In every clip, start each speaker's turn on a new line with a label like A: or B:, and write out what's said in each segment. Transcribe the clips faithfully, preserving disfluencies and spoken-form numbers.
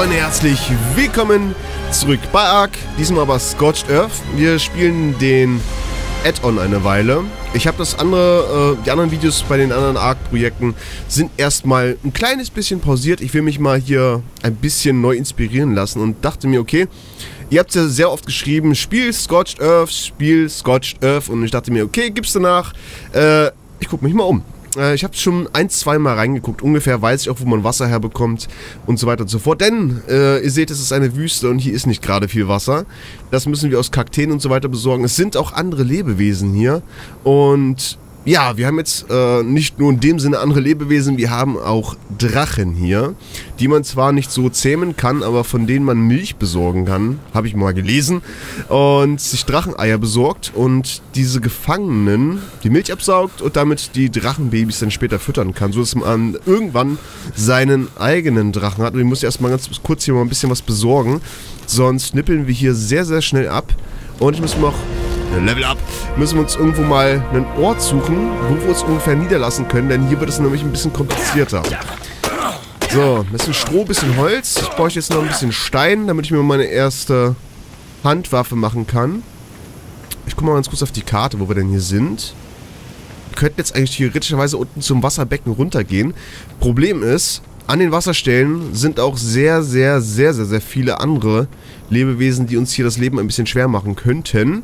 A: Freunde, herzlich willkommen zurück bei Ark, diesmal aber Scorched Earth. Wir spielen den Add-on eine Weile. Ich habe das andere, äh, die anderen Videos bei den anderen Ark-Projekten sind erstmal ein kleines bisschen pausiert. Ich will mich mal hier ein bisschen neu inspirieren lassen und dachte mir, okay, ihr habt ja sehr oft geschrieben, Spiel Scorched Earth, Spiel Scorched Earth, und ich dachte mir, okay, gibt's danach. Äh, ich gucke mich mal um. Ich habe schon ein, zwei Mal reingeguckt. Ungefähr weiß ich auch, wo man Wasser herbekommt und so weiter und so fort. Denn, äh, ihr seht, es ist eine Wüste und hier ist nicht gerade viel Wasser. Das müssen wir aus Kakteen und so weiter besorgen. Es sind auch andere Lebewesen hier. Und ja, wir haben jetzt äh, nicht nur in dem Sinne andere Lebewesen, wir haben auch Drachen hier, die man zwar nicht so zähmen kann, aber von denen man Milch besorgen kann, habe ich mal gelesen, und sich Dracheneier besorgt und diese Gefangenen die Milch absaugt und damit die Drachenbabys dann später füttern kann, so dass man irgendwann seinen eigenen Drachen hat. Und ich muss erstmal ganz kurz hier mal ein bisschen was besorgen, sonst nippeln wir hier sehr, sehr schnell ab. Und ich muss noch Level up. Müssen wir uns irgendwo mal einen Ort suchen, wo wir uns ungefähr niederlassen können, denn hier wird es nämlich ein bisschen komplizierter. So, ein bisschen Stroh, ein bisschen Holz. Ich brauche jetzt noch ein bisschen Stein, damit ich mir meine erste Handwaffe machen kann. Ich gucke mal ganz kurz auf die Karte, wo wir denn hier sind. Wir könnten jetzt eigentlich theoretischerweise unten zum Wasserbecken runtergehen. Problem ist, an den Wasserstellen sind auch sehr, sehr, sehr, sehr, sehr viele andere Lebewesen, die uns hier das Leben ein bisschen schwer machen könnten.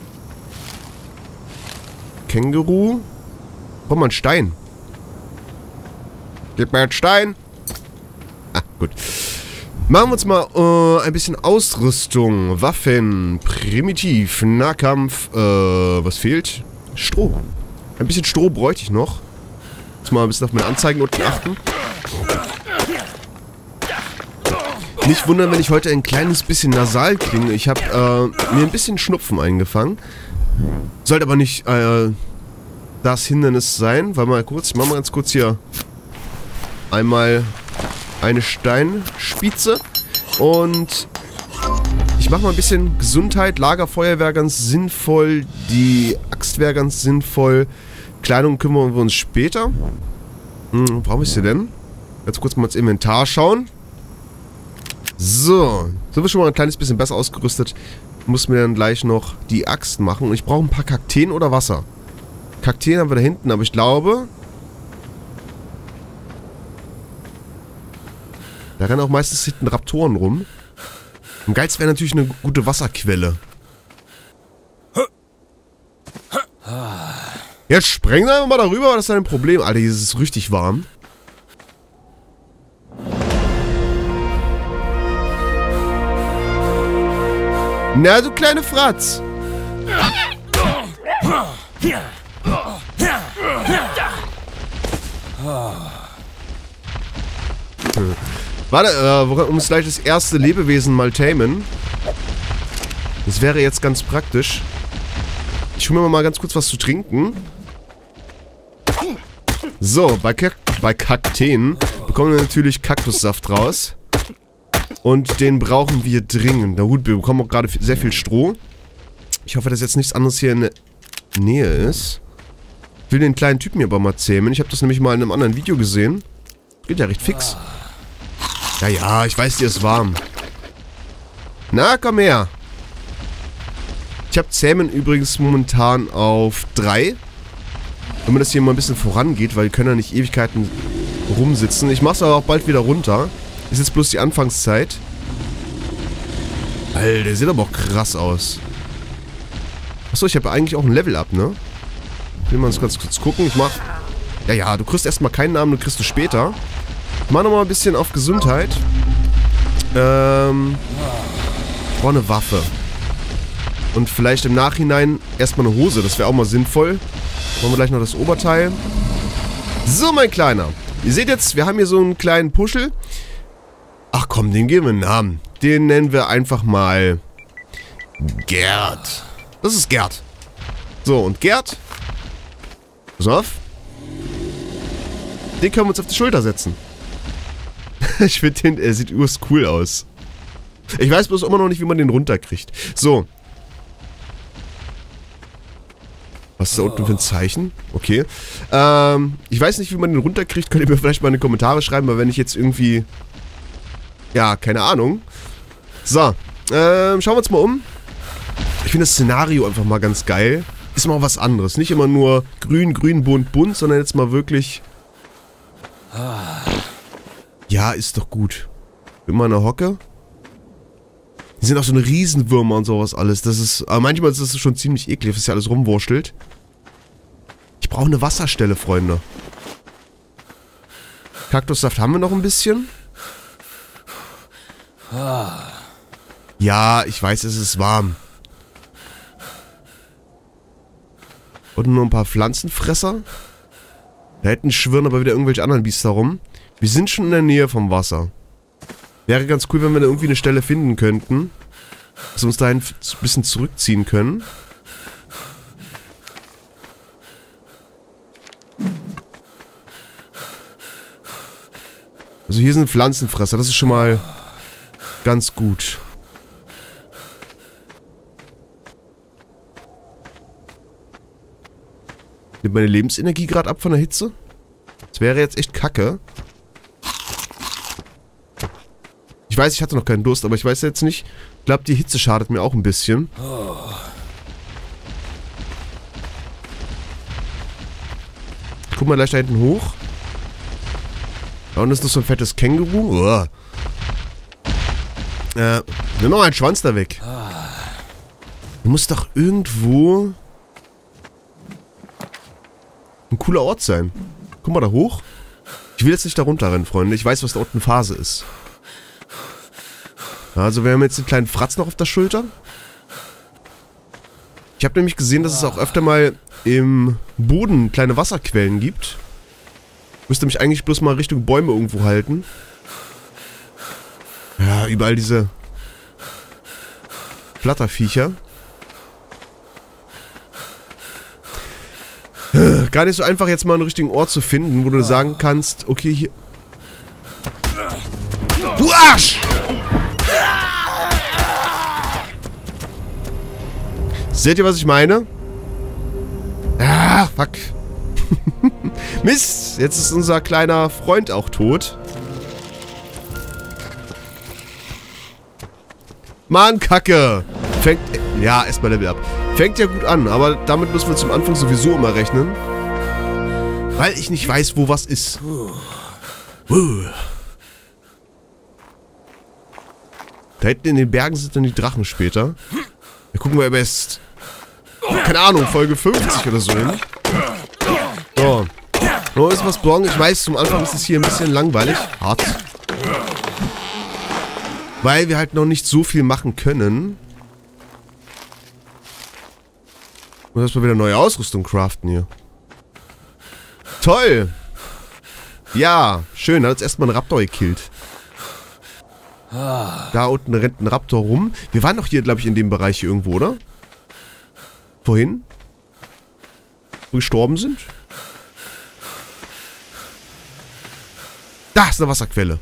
A: Känguru. Komm mal, ein Stein. Gib mir einen Stein. Ah, gut. Machen wir uns mal äh, ein bisschen Ausrüstung. Waffen. Primitiv. Nahkampf. Äh, was fehlt? Stroh. Ein bisschen Stroh bräuchte ich noch. Jetzt mal ein bisschen auf meine Anzeigen unten achten. Nicht wundern, wenn ich heute ein kleines bisschen nasal klinge. Ich habe äh, mir ein bisschen Schnupfen eingefangen. Sollte aber nicht äh, das Hindernis sein. Warte mal kurz, ich mach mal ganz kurz hier einmal eine Steinspitze. Und ich mache mal ein bisschen Gesundheit. Lagerfeuer wäre ganz sinnvoll. Die Axt wäre ganz sinnvoll. Kleidung kümmern wir uns später. Hm, wo brauche ich sie denn? Jetzt kurz mal ins Inventar schauen. So, sind wir schon mal ein kleines bisschen besser ausgerüstet. Muss mir dann gleich noch die Axt machen. Und ich brauche ein paar Kakteen oder Wasser. Kakteen haben wir da hinten, aber ich glaube, da rennen auch meistens hinten Raptoren rum. Am geilsten wäre natürlich eine gute Wasserquelle. Jetzt sprengen wir mal darüber, das ist ein Problem. Alter, hier ist es richtig warm. Na, du kleine Fratz. Hm. Warte, äh, wir können uns gleich das erste Lebewesen mal tamen. Das wäre jetzt ganz praktisch. Ich hole mir mal ganz kurz was zu trinken. So, bei, Kak bei Kakteen bekommen wir natürlich Kaktussaft raus. Und den brauchen wir dringend. Na gut, wir bekommen auch gerade sehr viel Stroh. Ich hoffe, dass jetzt nichts anderes hier in der Nähe ist. Ich will den kleinen Typen hier aber mal zähmen. Ich habe das nämlich mal in einem anderen Video gesehen. Geht ja recht fix. Ja, ja, ich weiß, dir ist warm. Na, komm her. Ich habe Zähmen übrigens momentan auf drei. Damit das hier mal ein bisschen vorangeht, weil wir können ja nicht Ewigkeiten rumsitzen. Ich mache es aber auch bald wieder runter. Ist jetzt bloß die Anfangszeit. Alter, der sieht aber auch krass aus. Achso, ich habe eigentlich auch ein Level-Up, ne? Ich will mal ganz kurz gucken. Ich mach... Ja, ja, du kriegst erstmal keinen Namen, du kriegst du später. Ich mach nochmal ein bisschen auf Gesundheit. Ähm... Ich brauche eine Waffe. Und vielleicht im Nachhinein erstmal eine Hose. Das wäre auch mal sinnvoll. Machen wir gleich noch das Oberteil. So, mein Kleiner. Ihr seht jetzt, wir haben hier so einen kleinen Puschel. Ach komm, den geben wir einen Namen. Den nennen wir einfach mal Gerd. Das ist Gerd. So, und Gerd, pass auf, den können wir uns auf die Schulter setzen. Ich finde den, er sieht übelst cool aus. Ich weiß bloß immer noch nicht, wie man den runterkriegt. So. Was ist da unten für ein Zeichen? Okay. Ähm, ich weiß nicht, wie man den runterkriegt. Könnt ihr mir vielleicht mal in die Kommentare schreiben, weil wenn ich jetzt irgendwie Ja, keine Ahnung. So, ähm, schauen wir uns mal um. Ich finde das Szenario einfach mal ganz geil. Ist mal was anderes. Nicht immer nur grün, grün, bunt, bunt, sondern jetzt mal wirklich... Ja, ist doch gut. Immer eine Hocke. Die sind auch so eine Riesenwürmer und sowas alles. Das ist... Aber manchmal ist das schon ziemlich eklig, was ja alles rumwurschtelt. Ich brauche eine Wasserstelle, Freunde. Kaktussaft haben wir noch ein bisschen. Ja, ich weiß, es ist warm. Und nur ein paar Pflanzenfresser. Da hinten schwirren aber wieder irgendwelche anderen Biester rum. Wir sind schon in der Nähe vom Wasser. Wäre ganz cool, wenn wir da irgendwie eine Stelle finden könnten. Dass wir uns dahin ein bisschen zurückziehen können. Also hier sind Pflanzenfresser. Das ist schon mal ganz gut. Nimmt meine Lebensenergie gerade ab von der Hitze? Das wäre jetzt echt kacke. Ich weiß, ich hatte noch keinen Durst, aber ich weiß jetzt nicht. Ich glaube, die Hitze schadet mir auch ein bisschen. Guck mal gleich da hinten hoch. Da unten ist noch so ein fettes Känguru. Uah. Äh, nimm noch einen Schwanz da weg. Du musst doch irgendwo... ein cooler Ort sein. Guck mal da hoch. Ich will jetzt nicht da runterrennen, Freunde. Ich weiß, was da unten Phase ist. Also wir haben jetzt einen kleinen Fratz noch auf der Schulter. Ich habe nämlich gesehen, dass es auch öfter mal im Boden kleine Wasserquellen gibt. Müsste mich eigentlich bloß mal Richtung Bäume irgendwo halten. Ja, überall diese Flatterviecher. Gar nicht so einfach, jetzt mal einen richtigen Ort zu finden, wo du sagen kannst, okay, hier... Du Arsch! Seht ihr, was ich meine? Ah, fuck. Mist, jetzt ist unser kleiner Freund auch tot. Mann, Kacke. Fängt... Ja, erstmal Level up. Fängt ja gut an, aber damit müssen wir zum Anfang sowieso immer rechnen. Weil ich nicht weiß, wo was ist. Uh. Da hinten in den Bergen sind dann die Drachen später. Da gucken wir erst... Keine Ahnung, Folge fünfzig oder so hin. So. Noch ist was besorgen. Ich weiß, zum Anfang ist es hier ein bisschen langweilig. Hart. Weil wir halt noch nicht so viel machen können. Und erstmal wieder neue Ausrüstung craften hier. Toll! Ja, schön. Da hat jetzt erstmal ein Raptor gekillt. Da unten rennt ein Raptor rum. Wir waren doch hier, glaube ich, in dem Bereich hier irgendwo, oder? Wohin? Wo wir gestorben sind? Da ist eine Wasserquelle.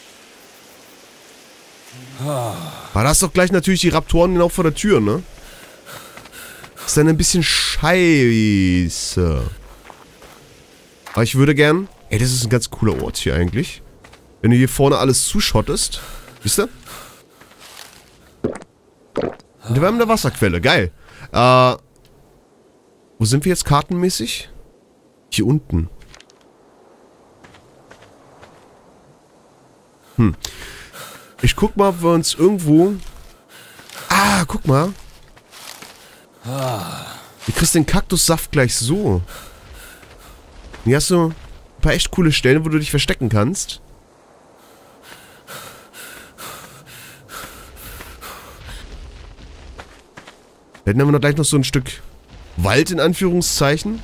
A: Aber da ist doch gleich natürlich die Raptoren genau vor der Tür, ne? Ist dann ein bisschen scheiße. Aber ich würde gern... Ey, das ist ein ganz cooler Ort hier eigentlich. Wenn du hier vorne alles zuschottest. Wisst ihr? Und wir haben eine Wasserquelle. Geil. Äh... Wo sind wir jetzt kartenmäßig? Hier unten. Hm. Ich guck mal, ob wir uns irgendwo... Ah, guck mal. Du kriegst den Kaktussaft gleich so. Hier hast du ein paar echt coole Stellen, wo du dich verstecken kannst. Dann haben wir noch gleich noch so ein Stück Wald in Anführungszeichen.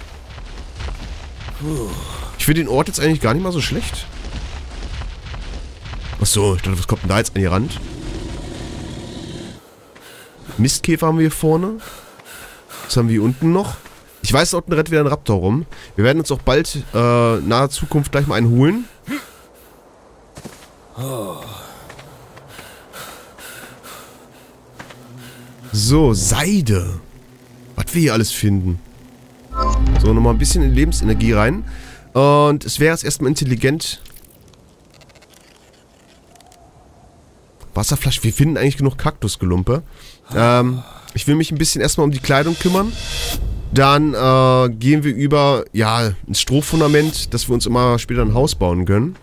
A: Ich finde den Ort jetzt eigentlich gar nicht mal so schlecht. Achso, ich dachte, was kommt denn da jetzt an die Rand? Mistkäfer haben wir hier vorne. Was haben wir hier unten noch? Ich weiß, da unten rennt wieder ein Raptor rum. Wir werden uns auch bald, äh, nahe Zukunft gleich mal einen holen. So, Seide. Was wir hier alles finden. So, nochmal ein bisschen in Lebensenergie rein. Und es wäre jetzt erstmal intelligent, Wasserflasche. Wir finden eigentlich genug Kaktusgelumpe. Ähm, ich will mich ein bisschen erstmal um die Kleidung kümmern. Dann äh, gehen wir über, ja, ins Strohfundament, dass wir uns immer später ein Haus bauen können.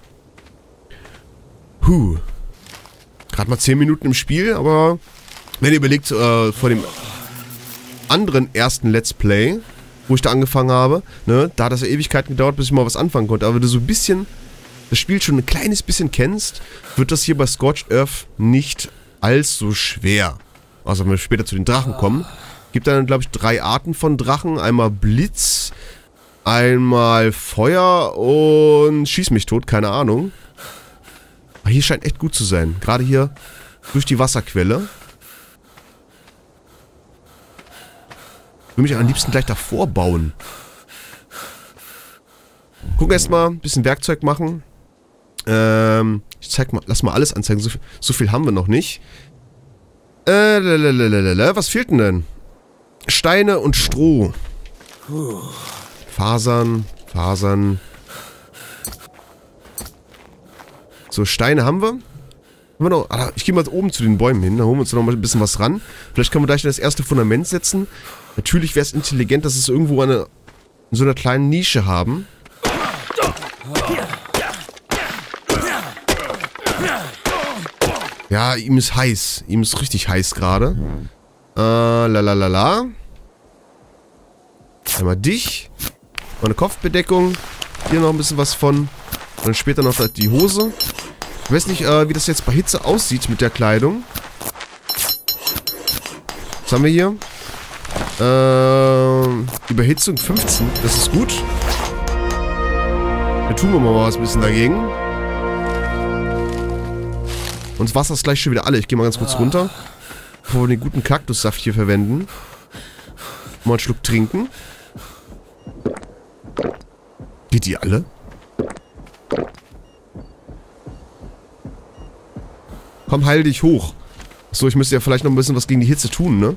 A: Puh. Gerade mal zehn Minuten im Spiel, aber wenn ihr überlegt, äh, vor dem anderen ersten Let's Play, wo ich da angefangen habe, ne, da hat das ja Ewigkeiten gedauert, bis ich mal was anfangen konnte. Aber wenn du so ein bisschen das Spiel schon ein kleines bisschen kennst, wird das hier bei Scorched Earth nicht allzu schwer. Also wenn wir später zu den Drachen kommen. Gibt dann, glaube ich, drei Arten von Drachen. Einmal Blitz, einmal Feuer und Schieß mich tot, keine Ahnung. Aber hier scheint echt gut zu sein. Gerade hier durch die Wasserquelle. Ich will mich am liebsten gleich davor bauen. Gucken erstmal, ein bisschen Werkzeug machen. Ähm, ich zeig mal, lass mal alles anzeigen. So, so viel haben wir noch nicht. Äh, lalalala. Was fehlt denn denn? Steine und Stroh. Fasern, Fasern. So, Steine haben wir. Haben wir noch, ah, ich gehe mal oben zu den Bäumen hin. Da holen wir uns noch mal ein bisschen was ran. Vielleicht können wir gleich das erste Fundament setzen. Natürlich wäre es intelligent, dass es irgendwo eine, in so einer kleinen Nische haben. Ja, ihm ist heiß. Ihm ist richtig heiß gerade. Äh, lalalala. Einmal dich. Mal eine Kopfbedeckung. Hier noch ein bisschen was von. Und dann später noch die Hose. Ich weiß nicht, äh, wie das jetzt bei Hitze aussieht mit der Kleidung. Was haben wir hier? Äh, Überhitzung fünfzehn. Das ist gut. Dann tun wir mal was ein bisschen dagegen. Und das Wasser ist gleich schon wieder alle. Ich gehe mal ganz kurz runter. Bevor wir den guten Kaktussaft hier verwenden. Mal einen Schluck trinken. Geht die alle? Komm, heil dich hoch. Achso, ich müsste ja vielleicht noch ein bisschen was gegen die Hitze tun, ne?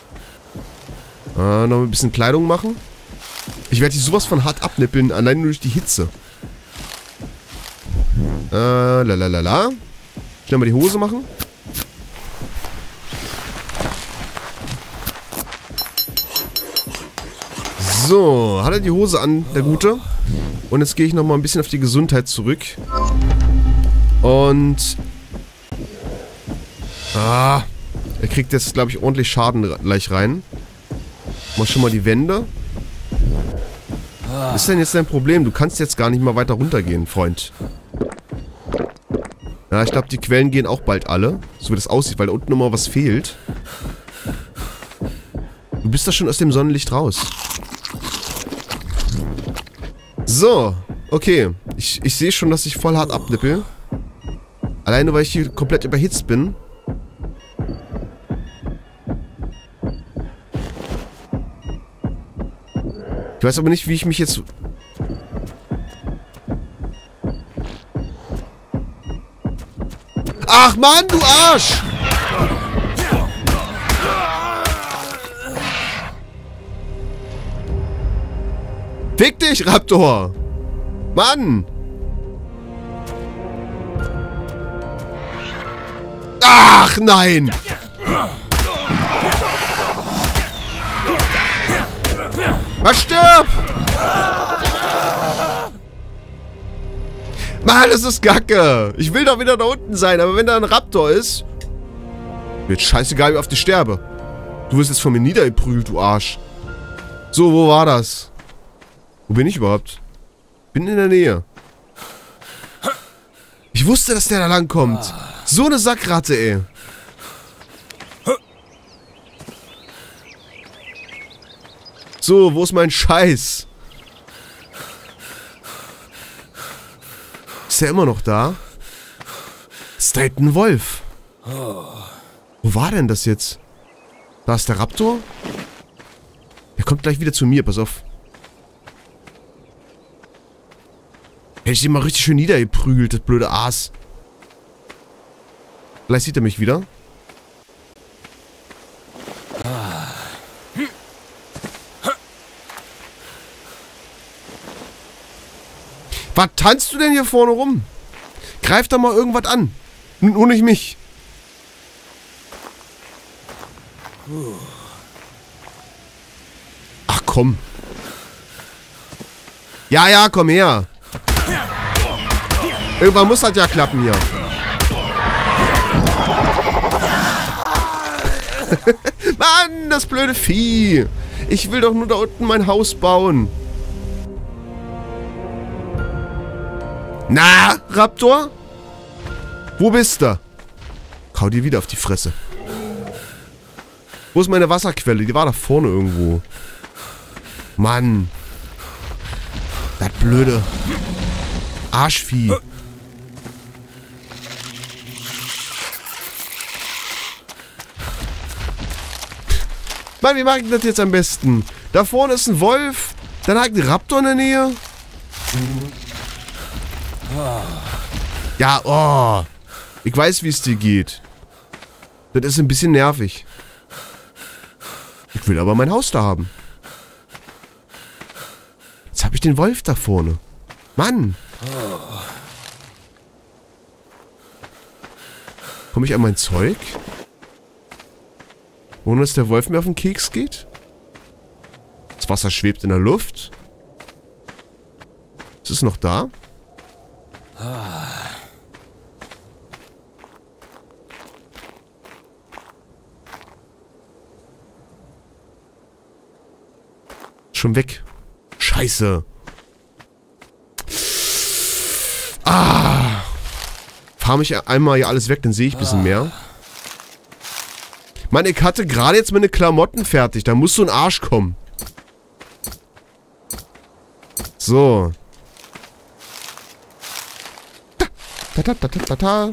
A: Äh, noch ein bisschen Kleidung machen. Ich werde die sowas von hart abnippeln, allein nur durch die Hitze. Äh, lalalala. Schnell mal die Hose machen. So, hat er die Hose an, der Gute. Und jetzt gehe ich nochmal ein bisschen auf die Gesundheit zurück. Und... Ah, er kriegt jetzt, glaube ich, ordentlich Schaden gleich rein. Mach schon mal die Wände. Was ist denn jetzt dein Problem? Du kannst jetzt gar nicht mal weiter runtergehen, Freund. Ja, ich glaube, die Quellen gehen auch bald alle. So wie das aussieht, weil da unten nochmal was fehlt. Du bist da schon aus dem Sonnenlicht raus. So, okay. Ich, ich sehe schon, dass ich voll hart abnippel. Alleine, weil ich hier komplett überhitzt bin. Ich weiß aber nicht, wie ich mich jetzt... Ach Mann, du Arsch! Fick dich, Raptor! Mann! Ach nein! Was stirb! Mann, das ist Kacke! Ich will doch wieder da unten sein, aber wenn da ein Raptor ist... Wird scheißegal, wie oft ich sterbe. Du wirst jetzt von mir niedergeprügelt, du Arsch. So, wo war das? Wo bin ich überhaupt? Bin in der Nähe. Ich wusste, dass der da langkommt. So eine Sackratte, ey. So, wo ist mein Scheiß? Ist der immer noch da? Ist da hinten ein Wolf? Wo war denn das jetzt? Da ist der Raptor? Der kommt gleich wieder zu mir, pass auf. Hätte ich den mal richtig schön niedergeprügelt, das blöde Aas. Vielleicht sieht er mich wieder. Was tanzt du denn hier vorne rum? Greif da mal irgendwas an. Nur nicht mich. Ach komm. Ja, ja, komm her. Irgendwann muss das ja klappen hier. Mann, das blöde Vieh. Ich will doch nur da unten mein Haus bauen. Na, Raptor? Wo bist du? Kau dir wieder auf die Fresse. Wo ist meine Wasserquelle? Die war da vorne irgendwo. Mann. Das blöde Arschvieh. Mann, wie mache ich das jetzt am besten? Da vorne ist ein Wolf. Dann hat ein Raptor in der Nähe. Ja, oh. Ich weiß, wie es dir geht. Das ist ein bisschen nervig. Ich will aber mein Haus da haben. Jetzt habe ich den Wolf da vorne. Mann. Komme ich an mein Zeug? Ohne dass der Wolf mir auf den Keks geht? Das Wasser schwebt in der Luft. Ist es noch da? Schon weg. Scheiße. Ah. Farm ich einmal hier alles weg, dann sehe ich ein bisschen mehr. Mann, ich hatte gerade jetzt meine Klamotten fertig. Da muss so ein Arsch kommen. So. Da, da, da, da, da, da.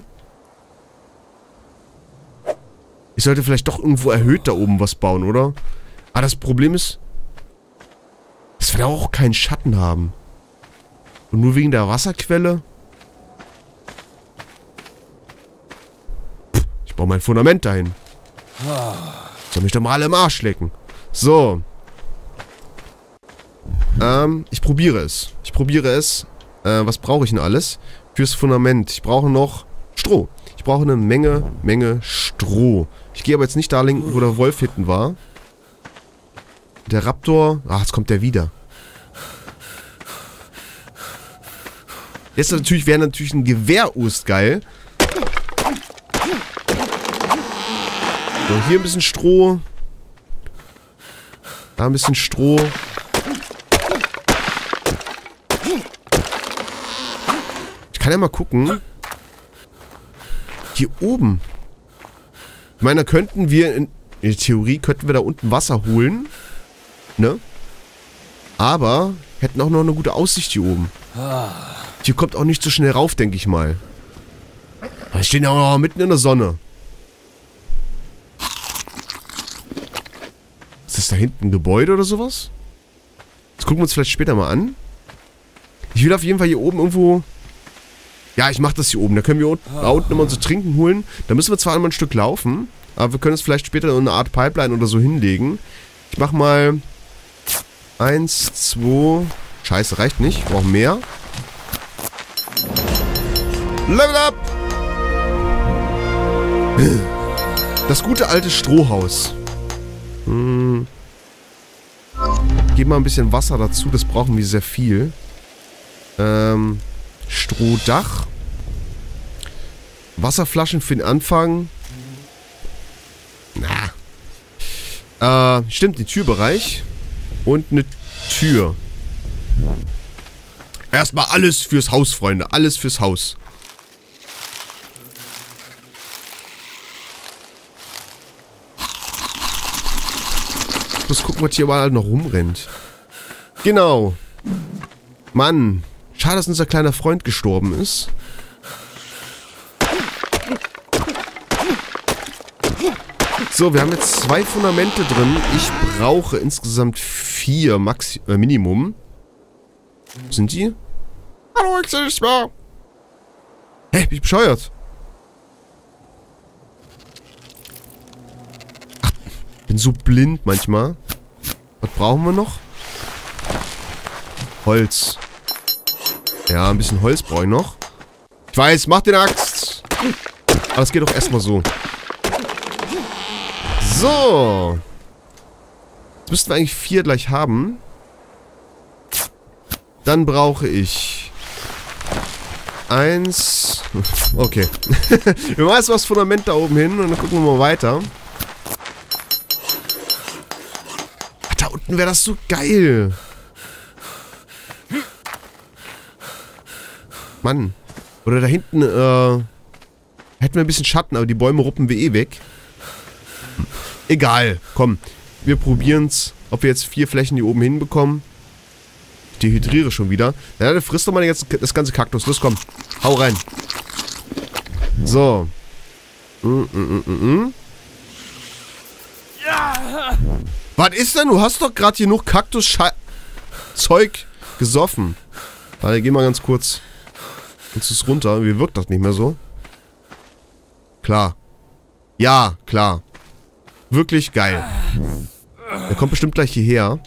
A: Ich sollte vielleicht doch irgendwo erhöht da oben was bauen, oder? Aber das Problem ist, dass wir da auch keinen Schatten haben. Und nur wegen der Wasserquelle. Ich baue mein Fundament dahin. Soll mich doch mal alle im Arsch lecken. So. Ähm, ich probiere es. Ich probiere es. Äh, was brauche ich denn alles? Fürs Fundament. Ich brauche noch Stroh. Ich brauche eine Menge, Menge Stroh. Ich gehe aber jetzt nicht da linken, wo der Wolf hinten war. Der Raptor. Ach, jetzt kommt der wieder. Jetzt natürlich wäre natürlich ein Gewehr-Ost geil. So, hier ein bisschen Stroh. Da ein bisschen Stroh. Ich kann ja mal gucken. Hier oben. Ich meine, da könnten wir in, in der Theorie könnten wir da unten Wasser holen. Ne? Aber hätten auch noch eine gute Aussicht hier oben. Hier kommt auch nicht so schnell rauf, denke ich mal. Wir stehen ja auch noch mitten in der Sonne. Ist das da hinten ein Gebäude oder sowas? Das gucken wir uns vielleicht später mal an. Ich will auf jeden Fall hier oben irgendwo... Ja, ich mach das hier oben. Da können wir unten, da unten immer so Trinken holen. Da müssen wir zwar einmal ein Stück laufen, aber wir können es vielleicht später in eine Art Pipeline oder so hinlegen. Ich mach mal... Eins, zwei... Scheiße, reicht nicht. Wir brauchen mehr. Level up! Das gute alte Strohhaus. Hm. Geben wir ein bisschen Wasser dazu. Das brauchen wir sehr viel. Ähm... Strohdach. Wasserflaschen für den Anfang. Na. Äh, stimmt, den Türbereich. Und eine Tür. Erstmal alles fürs Haus, Freunde. Alles fürs Haus. Ich muss gucken, was hier überall noch rumrennt. Genau. Mann. Schade, dass unser kleiner Freund gestorben ist. So, wir haben jetzt zwei Fundamente drin. Ich brauche insgesamt vier Maxi äh, Minimum. Wo sind die? Hallo, ich sehe nichts mehr. Hä, hey, bin ich bescheuert? Ach, bin so blind manchmal. Was brauchen wir noch? Holz. Ja, ein bisschen Holz brauche ich noch. Ich weiß, mach den Axt. Aber es geht doch erstmal so. So. Jetzt müssten wir eigentlich vier gleich haben. Dann brauche ich eins. Okay. Wir machen jetzt mal das Fundament da oben hin und dann gucken wir mal weiter. Da unten wäre das so geil. Mann. Oder da hinten, äh... hätten wir ein bisschen Schatten, aber die Bäume ruppen wir eh weg. Egal. Komm. Wir probieren's, ob wir jetzt vier Flächen hier oben hinbekommen. Ich dehydriere schon wieder. Ja, dann frisst doch mal jetzt das ganze Kaktus. Los, komm. Hau rein. So. Mm, mm, mm, mm. Ja. Was ist denn? Du hast doch gerade genug Kaktus-Zeug gesoffen. Warte, geh mal ganz kurz. Jetzt ist es runter. Wie wirkt das nicht mehr so? Klar. Ja, klar. Wirklich geil. Der kommt bestimmt gleich hierher.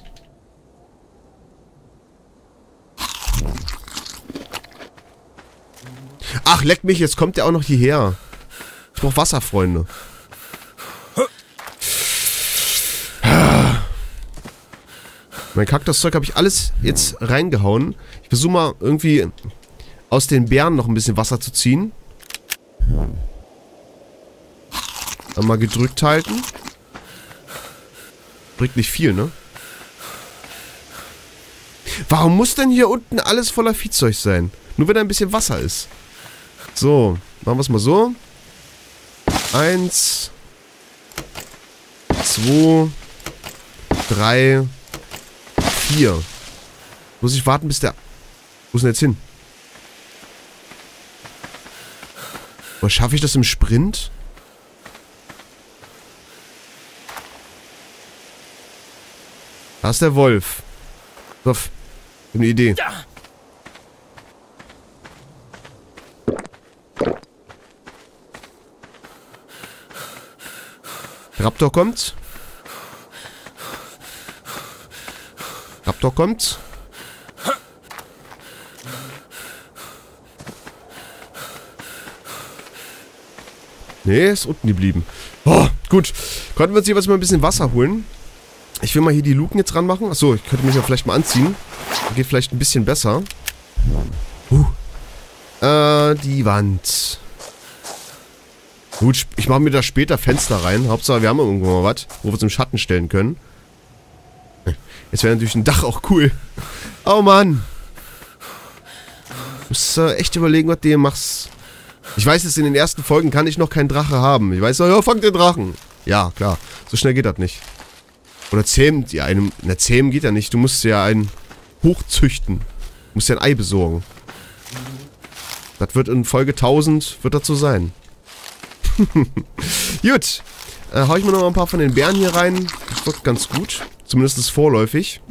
A: Ach, leck mich, jetzt kommt der auch noch hierher. Ich brauch Wasser, Freunde. Mein Kaktuszeug habe ich alles jetzt reingehauen. Ich versuche mal irgendwie aus den Beeren noch ein bisschen Wasser zu ziehen. Dann mal gedrückt halten. Bringt nicht viel, ne? Warum muss denn hier unten alles voller Viehzeug sein? Nur wenn da ein bisschen Wasser ist. So, machen wir es mal so. Eins. Zwei. Drei. Vier. Muss ich warten, bis der... Wo ist denn jetzt hin? Oder schaffe ich das im Sprint? Da ist der Wolf. So, ich hab eine Idee. Raptor kommt. Raptor kommt. Nee, ist unten geblieben. Oh, gut. Konnten wir uns jeweils mal ein bisschen Wasser holen. Ich will mal hier die Luken jetzt ranmachen. Achso, ich könnte mich ja vielleicht mal anziehen. Geht vielleicht ein bisschen besser. Uh. Äh, die Wand. Gut, ich mache mir da später Fenster rein. Hauptsache, wir haben irgendwo mal was, wo wir es im Schatten stellen können. Jetzt wäre natürlich ein Dach auch cool. Oh Mann. Du musst äh, echt überlegen, was du hier machst. Ich weiß jetzt, in den ersten Folgen kann ich noch keinen Drache haben. Ich weiß, ja, fang den Drachen. Ja, klar. So schnell geht das nicht. Oder zähmen, ja, einem, na, zähmen geht ja nicht. Du musst ja einen hochzüchten. Du musst ja ein Ei besorgen. Das wird in Folge tausend, wird das so sein. Gut. Äh, hau ich mir noch mal ein paar von den Beeren hier rein. Das wirkt ganz gut. Zumindest ist vorläufig.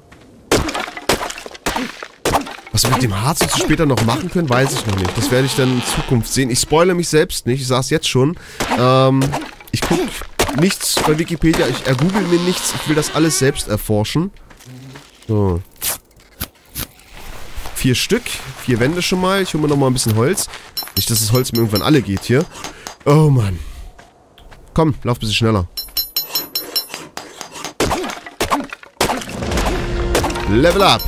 A: Was wir mit dem Harz jetzt später noch machen können, weiß ich noch nicht. Das werde ich dann in Zukunft sehen. Ich spoilere mich selbst nicht. Ich sage es jetzt schon. Ähm, ich gucke nichts bei Wikipedia. Ich ergoogle mir nichts. Ich will das alles selbst erforschen. So. Vier Stück. Vier Wände schon mal. Ich hole mir noch mal ein bisschen Holz. Nicht, dass das Holz mir irgendwann alle geht hier. Oh Mann. Komm, lauf ein bisschen schneller. Level up.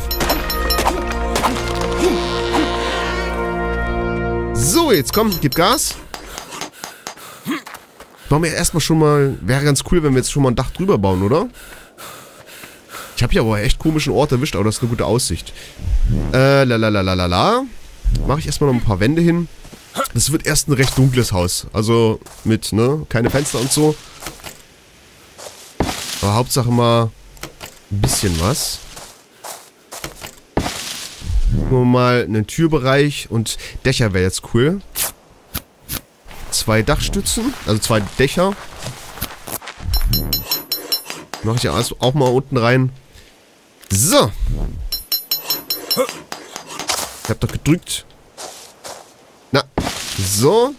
A: So, jetzt komm, gib Gas. Machen wir erstmal schon mal... Wäre ganz cool, wenn wir jetzt schon mal ein Dach drüber bauen, oder? Ich habe hier aber echt komischen Ort erwischt, aber das ist eine gute Aussicht. Äh, lalalala. Mache ich erstmal noch ein paar Wände hin. Das wird erst ein recht dunkles Haus. Also mit, ne, keine Fenster und so. Aber Hauptsache mal ein bisschen was. Gucken wir mal einen Türbereich und Dächer wäre jetzt cool. Zwei Dachstützen, also zwei Dächer. Mache ich ja auch mal unten rein. So. Ich hab doch gedrückt. Na, so.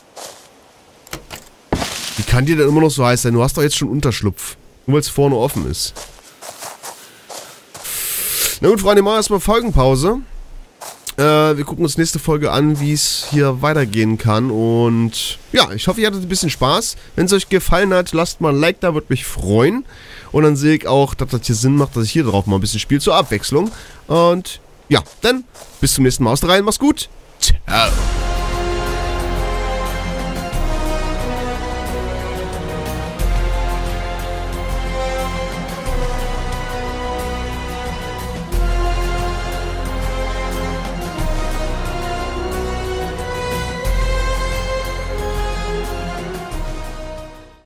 A: Wie kann dir denn immer noch so heiß sein? Du hast doch jetzt schon Unterschlupf. Nur weil es vorne offen ist. Na gut, Freunde, machen wir erstmal Folgenpause. Äh, wir gucken uns nächste Folge an, wie es hier weitergehen kann. Und ja, ich hoffe, ihr hattet ein bisschen Spaß. Wenn es euch gefallen hat, lasst mal ein Like da, würde mich freuen. Und dann sehe ich auch, dass das hier Sinn macht, dass ich hier drauf mal ein bisschen spiele zur Abwechslung. Und ja, dann bis zum nächsten Mal. Aus rein, mach's gut. Ciao.